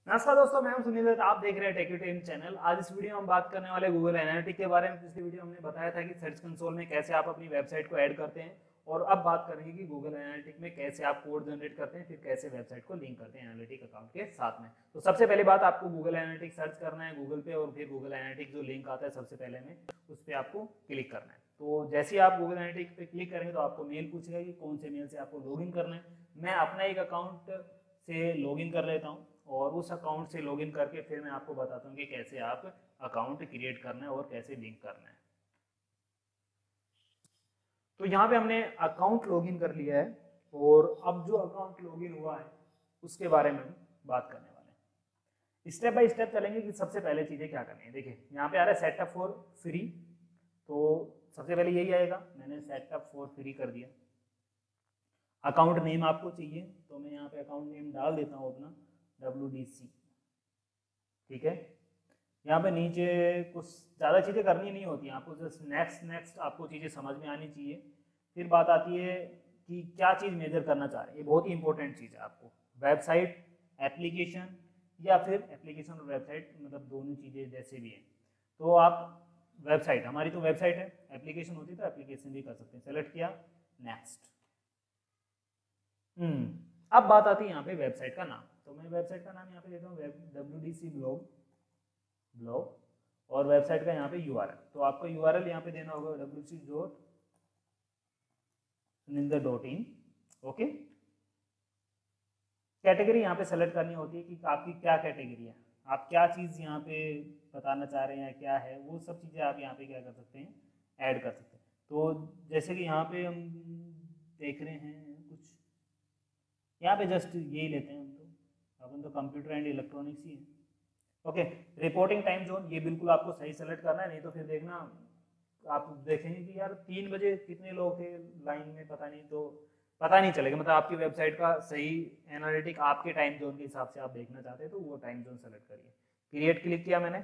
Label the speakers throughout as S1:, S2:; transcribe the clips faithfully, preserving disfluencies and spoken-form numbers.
S1: नमस्कार दोस्तों, मैं हूं सुनील दत्त। आप देख रहे हैं टेक्यूटेन चैनल। आज इस वीडियो में हम बात करने वाले गूगल एनालिटिक्स के बारे में। पिछली वीडियो हमने बताया था कि सर्च कंसोल में कैसे आप अपनी वेबसाइट को ऐड करते हैं, और अब बात करेंगे कि गूगल एनालिटिक्स में कैसे आप कोड जनरेट करते हैं, फिर कैसे वेबसाइट को लिंक करते हैं एनालिटिक्स अकाउंट के साथ में। तो सबसे पहली बात, आपको गूगल एनालिटिक्स सर्च करना है गूगल पे, और फिर गूगल एनालिटिक्स जो लिंक आता है सबसे पहले में उस पर आपको क्लिक करना है। तो जैसे ही आप गूगल एनालिटिक्स पे क्लिक करेंगे तो आपको मेल पूछेगा कि कौन से मेल से आपको लॉगिन करना है। मैं अपना एक अकाउंट से लॉगिन कर लेता हूँ, और उस अकाउंट से लॉगिन करके फिर मैं आपको बताता हूँ कि कैसे आप अकाउंट क्रिएट करना है और कैसे लिंक करना है। तो यहाँ पे हमने अकाउंट लॉगिन कर लिया है, और अब जो अकाउंट लॉगिन हुआ है उसके बारे में हम बात करने वाले हैं। स्टेप बाय स्टेप चलेंगे कि सबसे पहले चीज़ें क्या करनी है। देखिए यहाँ पे आ रहा है सेटअप फॉर फ्री, तो सबसे पहले यही आएगा। मैंने सेटअप फॉर फ्री कर दिया। अकाउंट नेम आपको चाहिए, तो मैं यहाँ पे अकाउंट नेम डाल देता हूँ अपना डब्ल्यू डी सी। ठीक है, यहाँ पे नीचे कुछ ज़्यादा चीज़ें करनी नहीं होती, आपको जस्ट नेक्स्ट नेक्स्ट आपको चीज़ें समझ में आनी चाहिए। फिर बात आती है कि क्या चीज़ मेजर करना चाह रहे हैं। ये बहुत ही इंपॉर्टेंट चीज़ है। आपको वेबसाइट, एप्लीकेशन, या फिर एप्लीकेशन और वेबसाइट, मतलब दोनों चीज़ें जैसे भी हैं। तो आप वेबसाइट, हमारी तो वेबसाइट है, एप्लीकेशन होती है तो एप्लीकेशन भी कर सकते हैं। सेलेक्ट किया, नेक्स्ट। हम्म अब बात आती है यहाँ पे वेबसाइट का नाम। तो मैं वेबसाइट का नाम यहाँ पे देता हूँ W D C blog blog, और वेबसाइट का यहाँ पे यू आर एल। तो आपको यू आर एल यहाँ पे देना होगा W C dot Sunindar dot in. Okay, category यहाँ पे सेलेक्ट करनी होती है कि आपकी क्या कैटेगरी है, आप क्या चीज़ यहाँ पे बताना चाह रहे हैं, क्या है वो सब चीज़ें आप यहाँ पे क्या कर सकते हैं, ऐड कर सकते हैं। तो जैसे कि यहाँ पे हम देख रहे हैं कुछ, यहाँ पे जस्ट यही लेते हैं हम, तो अपन तो कंप्यूटर एंड इलेक्ट्रॉनिक्स ही है। ओके, रिपोर्टिंग टाइम जोन, ये बिल्कुल आपको सही सेलेक्ट करना है, नहीं तो फिर देखना आप देखेंगे कि यार तीन बजे कितने लोग थे लाइन में, पता नहीं, तो पता नहीं चलेगा। मतलब आपकी वेबसाइट का सही एनालिटिक आपके टाइम जोन के हिसाब से आप देखना चाहते हैं, तो वो टाइम जोन सेलेक्ट करिए। क्रिएट क्लिक किया मैंने,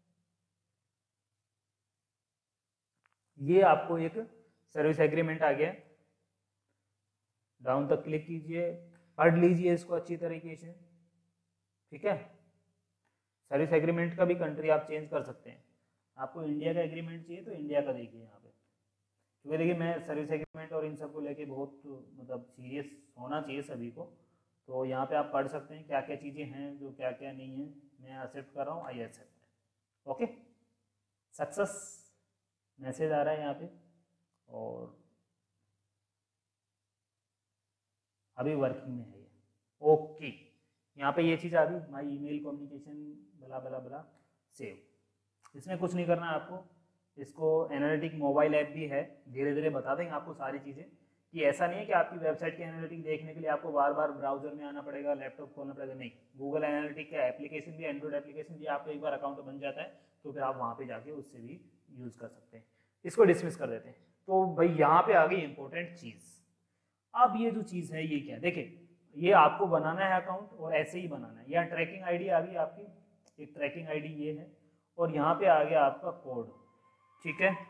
S1: ये आपको एक सर्विस एग्रीमेंट आ गया। डाउन तक क्लिक कीजिए, पढ़ लीजिए इसको अच्छी तरीके से। ठीक है, सर्विस एग्रीमेंट का भी कंट्री आप चेंज कर सकते हैं। आपको इंडिया का एग्रीमेंट चाहिए तो इंडिया का देखिए यहाँ पे, क्योंकि देखिए मैं सर्विस एग्रीमेंट और इन सब को लेके बहुत मतलब सीरियस होना चाहिए सभी को। तो यहाँ पे आप पढ़ सकते हैं क्या क्या चीज़ें हैं, जो क्या क्या नहीं है। मैं एक्सेप्ट कर रहा हूँ, I accept. Okay, success message आ रहा है यहाँ पे, और अभी वर्किंग में है ये। ओके, यहाँ पे ये चीज़ आ गई, माई ईमेल कम्युनिकेशन बला बला बला सेव। इसमें कुछ नहीं करना है आपको। इसको एनालिटिक मोबाइल ऐप भी है, धीरे धीरे बता देंगे आपको सारी चीज़ें। कि ऐसा नहीं है कि आपकी वेबसाइट के एनालिटिक देखने के लिए आपको बार बार ब्राउजर में आना पड़ेगा, लैपटॉप खोलना पड़ेगा, नहीं। गूगल एनालिटिक का एप्लीकेशन भी, एंड्रॉइड एप्लीकेशन भी, आपको एक बार अकाउंट बन जाता है तो फिर आप वहाँ पर जाके उससे भी यूज़ कर सकते हैं। इसको डिसमिस कर देते हैं। तो भाई यहाँ पे आ गई इंपॉर्टेंट चीज़। अब ये जो चीज़ है ये क्या, देखिए ये आपको बनाना है अकाउंट, और ऐसे ही बनाना है। यहाँ ट्रैकिंग आईडी आ गई आपकी, एक ट्रैकिंग आईडी ये है, और यहाँ पे आ गया आपका कोड। ठीक है,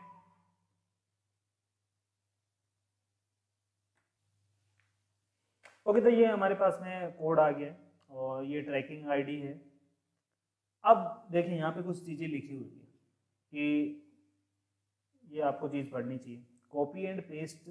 S1: ओके, तो ये हमारे पास में कोड आ गया, और ये ट्रैकिंग आईडी है। अब देखिए यहाँ पे कुछ चीज़ें लिखी हुई है कि ये आपको चीज़ पढ़नी चाहिए। कॉपी एंड पेस्ट,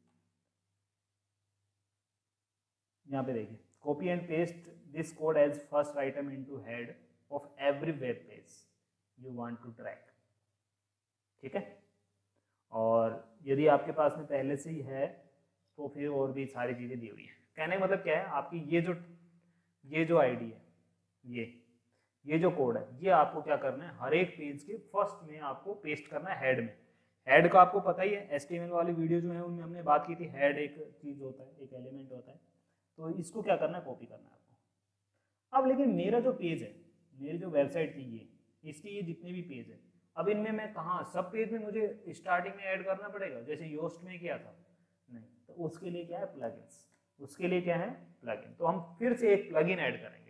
S1: यहाँ पे देखिए, copy and paste this code as first item into head of every web page you want to track. ठीक है, और यदि आपके पास में पहले से ही है तो फिर और भी सारी चीज़ें दी हुई है। कहने का मतलब क्या है, आपकी ये जो ये जो आईडी है, ये ये जो कोड है, ये आपको क्या करना है, हर एक पेज के फर्स्ट में आपको पेस्ट करना है हेड में। हेड का आपको पता ही है, एचटीएमएल वाली वीडियो जो है उनमें हमने बात की थी, हेड एक चीज़ होता है, एक एलिमेंट होता है। तो इसको क्या करना है, कॉपी करना है आपको। अब लेकिन मेरा जो पेज है, मेरी जो वेबसाइट थी ये, इसके ये जितने भी पेज है, अब इनमें मैं कहाँ, सब पेज में मुझे स्टार्टिंग में ऐड करना पड़ेगा जैसे योस्ट में किया था? नहीं, तो उसके लिए क्या है, प्लगइन्स। उसके लिए क्या है, प्लगइन। तो हम फिर से एक प्लगइन ऐड करेंगे।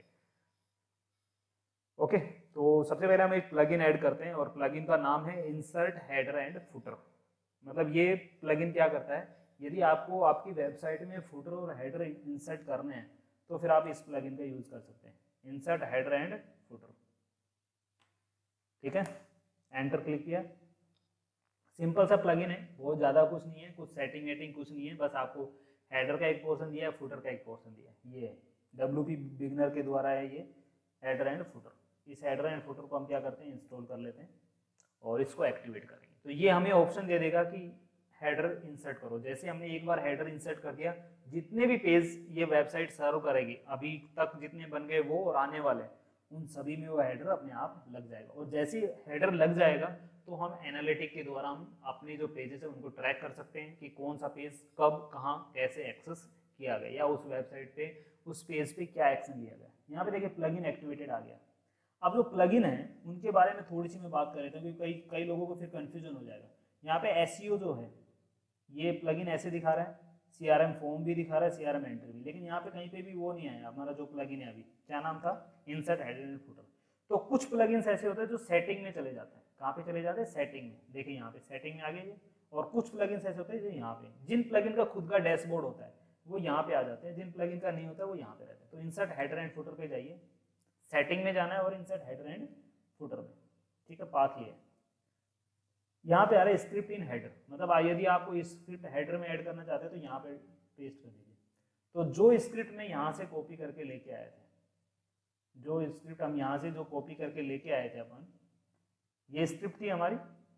S1: ओके, तो सबसे पहले हम एक प्लगइन ऐड करते हैं, और प्लगइन का नाम है इंसर्ट हेडर एंड फुटर। मतलब ये प्लगइन क्या करता है, यदि आपको आपकी वेबसाइट में फुटर और हेडर इंसर्ट करने हैं तो फिर आप इस प्लगइन का यूज़ कर सकते हैं। इंसर्ट हेडर एंड फुटर, ठीक है, एंटर क्लिक किया। सिंपल सा प्लगइन है, बहुत ज़्यादा कुछ नहीं है, कुछ सेटिंग वेटिंग कुछ नहीं है, बस आपको हेडर का एक पोर्शन दिया है, फुटर का एक पोर्शन दिया है। ये डब्ल्यू पी बिगनर के द्वारा है ये हेडर एंड फुटर। इस हेडर एंड फुटर को हम क्या करते हैं, इंस्टॉल कर लेते हैं और इसको एक्टिवेट करेंगे। तो ये हमें ऑप्शन दे देगा कि हेडर इंसर्ट करो। जैसे हमने एक बार हेडर इंसर्ट कर दिया, जितने भी पेज ये वेबसाइट सर्व करेगी, अभी तक जितने बन गए वो और आने वाले, उन सभी में वो हेडर अपने आप लग जाएगा। और जैसे हेडर लग जाएगा तो हम एनालिटिक के द्वारा हम अपने जो पेजेस है उनको ट्रैक कर सकते हैं कि कौन सा पेज कब कहाँ कैसे एक्सेस किया गया, या उस वेबसाइट पे उस पेज पे क्या एक्शन लिया गया। यहाँ पे देखिए प्लगइन एक्टिवेटेड आ गया। अब जो प्लगइन है उनके बारे में थोड़ी सी मैं बात कर रहा था, क्योंकि कई कई लोगों को फिर कंफ्यूजन हो जाएगा। यहाँ पे एसईओ जो है ये प्लगइन ऐसे दिखा रहा है, सीआरएम फॉर्म भी दिखा रहा है, सीआरएम एंट्री भी, लेकिन यहाँ पे कहीं पे भी वो नहीं आया। हमारा जो प्लगइन है अभी क्या नाम था, इंसर्ट हेडर एंड फुटर। तो कुछ प्लगइन्स ऐसे होते हैं जो सेटिंग में चले जाते हैं। कहाँ पे चले जाते हैं, सेटिंग में। देखिए यहाँ पे सेटिंग में आ गए। और कुछ प्लगइन्स ऐसे होते हैं जो यहाँ पे, जिन प्लगइन का खुद का डैशबोर्ड होता है वो यहाँ पे आ जाते हैं, जिन प्लगइन का नहीं होता है वो यहाँ पे रहता है। तो इंसर्ट हेडर एंड फुटर पे जाइए, सेटिंग में जाना है और इंसर्ट हेडर एंड फुटर में, ठीक है, पाथ ये है। यहाँ पे आ रहा है स्क्रिप्ट इन हेडर, मतलब यदि आपको स्क्रिप्ट हेडर में ऐड करना चाहते हैं तो यहाँ पे पेस्ट कर दीजिए। तो जो स्क्रिप्ट में यहाँ से कॉपी करके लेके आए थे, जो स्क्रिप्ट हम यहाँ से जो कॉपी करके लेके आए थे अपन, ये स्क्रिप्ट थी हमारी।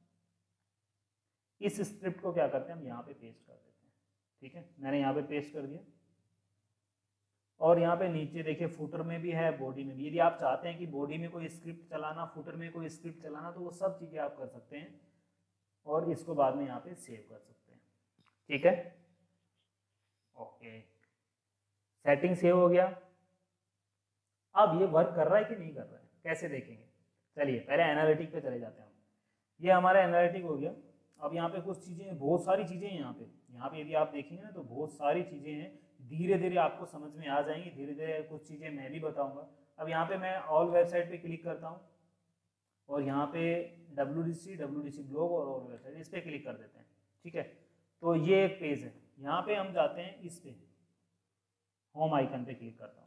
S1: इस स्क्रिप्ट को क्या करते हैं, हम यहाँ पे पेस्ट कर देते हैं, ठीक है। मैंने यहाँ पे पेस्ट कर दिया। और यहाँ पे नीचे देखिए फुटर में भी है, बॉडी में भी। यदि आप चाहते हैं कि बॉडी में कोई स्क्रिप्ट चलाना, फुटर में कोई स्क्रिप्ट चलाना, तो वो सब चीज़ें आप कर सकते हैं और इसको बाद में यहाँ पे सेव कर सकते हैं, ठीक है। ओके, सेटिंग सेव हो गया। अब ये वर्क कर रहा है कि नहीं कर रहा है, कैसे देखेंगे, चलिए पहले एनालिटिक पे चले जाते हैं हम। ये हमारा एनालिटिक हो गया। अब यहाँ पे कुछ चीज़ें, बहुत सारी चीज़ें हैं यहाँ पे। यहाँ पे यदि आप देखेंगे ना तो बहुत सारी चीज़ें हैं, धीरे धीरे आपको समझ में आ जाएंगी। धीरे धीरे कुछ चीज़ें मैं भी बताऊंगा। अब यहाँ पे मैं ऑल वेबसाइट पे क्लिक करता हूँ और यहाँ पे W D C W D C blog और ऑल वेबसाइट, इस पर क्लिक कर देते हैं, ठीक है। तो ये एक पेज है। यहाँ पे हम जाते हैं, इस पे होम आइकन पे क्लिक करता हूँ।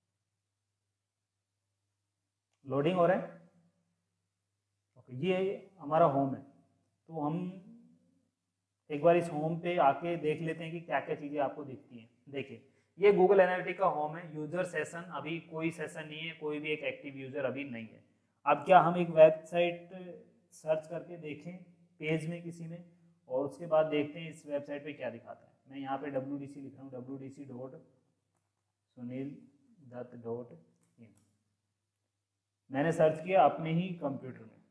S1: लोडिंग हो रहा है, ओके, ये हमारा होम है। तो हम एक बार इस होम पे आके देख लेते हैं कि क्या क्या चीज़ें आपको दिखती हैं। देखिए ये गूगल एनालिटिक का होम है। यूजर सेशन, अभी कोई सेशन नहीं है, कोई भी एक एक्टिव यूजर अभी नहीं है। अब क्या हम एक वेबसाइट सर्च करके देखें पेज में किसी में, और उसके बाद देखते हैं इस वेबसाइट पे क्या दिखाता है। मैं यहाँ पे डब्ल्यू डी सी लिख रहा हूँ, W D C dot Sunil Dutt dot in. मैंने सर्च किया अपने ही कंप्यूटर में।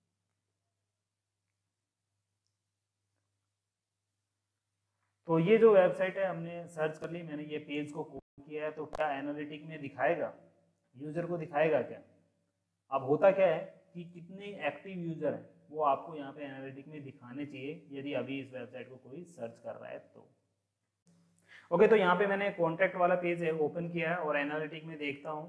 S1: तो ये जो वेबसाइट है हमने सर्च कर ली, मैंने ये पेज को कॉपी किया है। तो क्या एनालिटिक में दिखाएगा, यूजर को दिखाएगा क्या? अब होता क्या है कि कितने एक्टिव यूजर हैं वो आपको यहाँ पे एनालिटिक में दिखाने चाहिए, यदि अभी इस वेबसाइट को कोई सर्च कर रहा है तो। ओके, तो यहाँ पे मैंने कॉन्टैक्ट वाला पेज है ओपन किया है और एनालिटिक में देखता हूँ।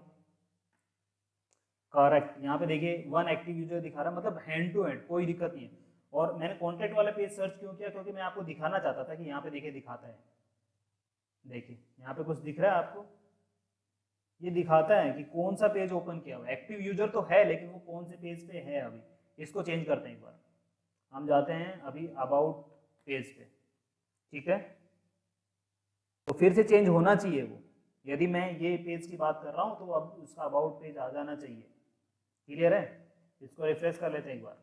S1: करेक्ट, यहाँ पे देखिए वन एक्टिव यूजर दिखा रहा है, मतलब हैंड टू हैंड, कोई दिक्कत नहीं है। और मैंने कॉन्टैक्ट वाला पेज सर्च क्यों किया, क्योंकि मैं आपको दिखाना चाहता था कि यहाँ पे देखिए दिखाता है। देखिए यहाँ पे कुछ दिख रहा है आपको, ये दिखाता है कि कौन सा पेज ओपन किया हुआ है। एक्टिव यूजर तो है, लेकिन वो कौन से पेज पे है अभी। इसको चेंज करते हैं एक बार। हम जाते हैं अभी अबाउट पेज पे, ठीक है। तो फिर से चेंज होना चाहिए वो। यदि मैं ये पेज की बात कर रहा हूँ तो अब उसका अबाउट पेज आ जाना चाहिए। क्लियर है? इसको रिफ्रेश कर लेते हैं एक बार।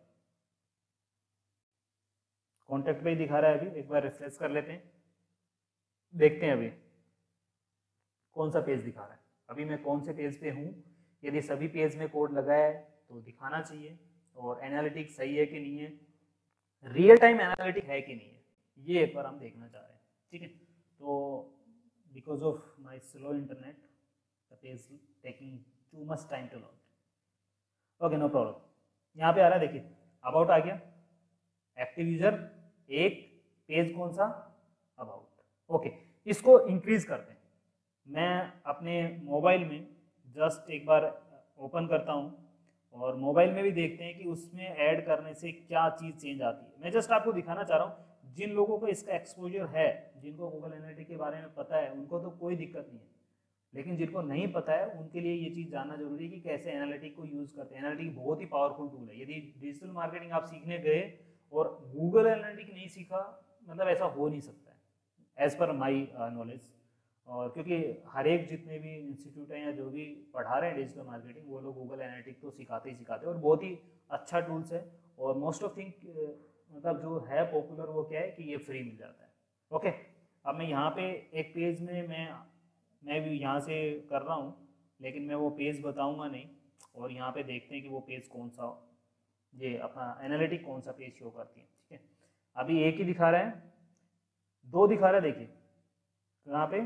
S1: कॉन्टैक्ट पे ही दिखा रहा है अभी, एक बार रिफ्रेश कर लेते हैं, देखते हैं अभी कौन सा पेज दिखा रहा है। अभी मैं कौन से पेज पे हूँ। यदि सभी पेज में कोड लगा है तो दिखाना चाहिए, और एनालिटिक सही है कि नहीं है, रियल टाइम एनालिटिक है कि नहीं है, ये एक बार हम देखना चाह रहे हैं, ठीक है। तो because of my slow internet the page taking too much time to load. Okay, no problem. यहाँ पे आ रहा है, देखिए अबाउट आ गया, एक्टिव यूजर एक, पेज कौन सा, अबाउट। ओके, इसको इंक्रीज करते हैं। मैं अपने मोबाइल में जस्ट एक बार ओपन करता हूँ और मोबाइल में भी देखते हैं कि उसमें ऐड करने से क्या चीज़ चेंज आती है। मैं जस्ट आपको दिखाना चाह रहा हूँ, जिन लोगों को इसका एक्सपोजर है, जिनको गूगल एनालिटिक के बारे में पता है, उनको तो कोई दिक्कत नहीं है। लेकिन जिनको नहीं पता है उनके लिए ये चीज़ जानना जरूरी है कि कैसे एनालिटिक को यूज़ करते हैं। एनालिटिक बहुत ही पावरफुल टूल है। यदि डिजिटल मार्केटिंग आप सीखने गए और गूगल एनालिटिक नहीं सीखा, मतलब ऐसा हो नहीं सकता है एज पर माई नॉलेज। और क्योंकि हर एक जितने भी इंस्टीट्यूट हैं या जो भी पढ़ा रहे हैं डिजिटल मार्केटिंग, वो लोग गूगल एनालिटिक तो सिखाते ही सिखाते हैं और बहुत ही अच्छा टूल्स है। और मोस्ट ऑफ थिंग मतलब जो है पॉपुलर वो क्या है कि ये फ्री मिल जाता है। ओके, अब मैं यहाँ पे एक पेज में मैं मैं भी यहाँ से कर रहा हूँ, लेकिन मैं वो पेज बताऊँगा नहीं। और यहाँ पे देखते हैं कि वो पेज कौन सा, ये अपना एनालिटिक कौन सा पेज शो करती है। ठीक है, अभी एक ही दिखा रहा है, दो दिखा रहा है। देखिए यहाँ पे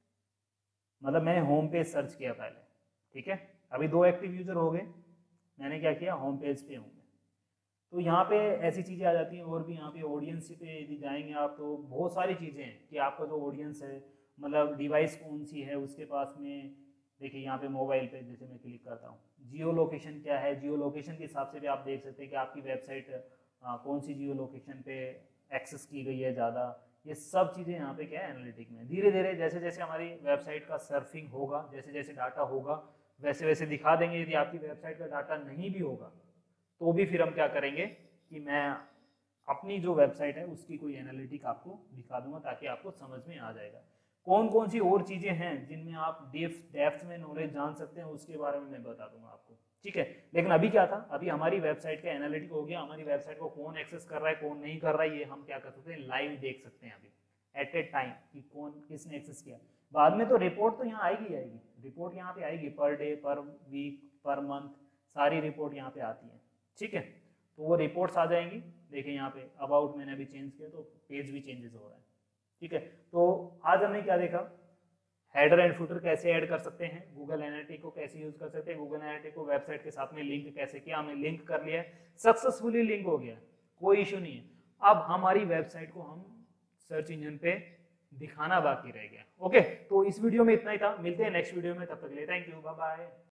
S1: मतलब मैंने होम पेज सर्च किया पहले, ठीक है, अभी दो एक्टिव यूजर हो गए, मैंने क्या किया होम पेज पे हूँ। तो यहाँ पे ऐसी चीज़ें आ जाती हैं। और भी यहाँ पे ऑडियंस पे यदि जाएंगे आप तो बहुत सारी चीज़ें हैं कि आपका जो ऑडियंस है, मतलब डिवाइस कौन सी है उसके पास में। देखिए यहाँ पे मोबाइल पे जैसे मैं क्लिक करता हूँ, जियो लोकेशन क्या है, जियो लोकेशन के हिसाब से भी आप देख सकते हैं कि आपकी वेबसाइट कौन सी जियो लोकेशन पे एक्सेस की गई है ज़्यादा। ये सब चीज़ें यहाँ पे क्या है एनालिटिक में। धीरे धीरे जैसे जैसे हमारी वेबसाइट का सर्फिंग होगा, जैसे जैसे डाटा होगा वैसे वैसे दिखा देंगे। यदि आपकी वेबसाइट का डाटा नहीं भी होगा तो भी फिर हम क्या करेंगे कि मैं अपनी जो वेबसाइट है उसकी कोई एनालिटिक आपको दिखा दूंगा, ताकि आपको समझ में आ जाएगा कौन कौन सी और चीज़ें हैं जिनमें आप डेप्थ डेप्थ में नॉलेज जान सकते हैं, उसके बारे में मैं बता दूंगा आपको। ठीक है, लेकिन अभी क्या था, अभी हमारी वेबसाइट का एनालिटिक हो गया, हमारी वेबसाइट को कौन एक्सेस कर रहा है कौन नहीं कर रहा है ये हम क्या कर सकते हैं, लाइव देख सकते हैं अभी एट ए टाइम कि कौन किसने एक्सेस किया। बाद में तो रिपोर्ट तो यहाँ आएगी आएगी रिपोर्ट यहाँ पे आएगी, पर डे पर वीक पर मंथ सारी रिपोर्ट यहाँ पे आती है। ठीक है, तो वो रिपोर्ट्स आ जाएंगी। देखिए यहाँ पे अबाउट मैंने अभी चेंज किया तो पेज भी चेंजेस हो रहा है। ठीक है, तो आज हमने क्या देखा, हेडर एंड फुटर कैसे ऐड कर सकते हैं, गूगल एनालिटिक को कैसे यूज कर सकते हैं, गूगल एनालिटिक को वेबसाइट के साथ में लिंक कैसे किया, हमने लिंक कर लिया, सक्सेसफुली लिंक हो गया, कोई इशू नहीं है। अब हमारी वेबसाइट को हम सर्च इंजन पे दिखाना बाकी रह गया। ओके, तो इस वीडियो में इतना ही था, मिलते हैं नेक्स्ट वीडियो में, तब तक के लिए थैंक यू, बाय बाय।